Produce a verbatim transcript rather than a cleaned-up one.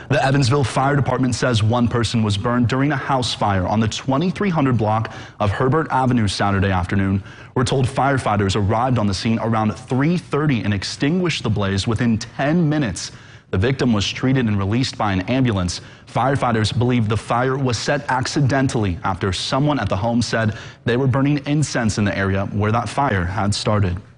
The Evansville Fire Department says one person was burned during a house fire on the twenty-three hundred block of Herbert Avenue Saturday afternoon. We're told firefighters arrived on the scene around three thirty and extinguished the blaze within ten minutes. The victim was treated and released by an ambulance. Firefighters believe the fire was set accidentally after someone at the home said they were burning incense in the area where that fire had started.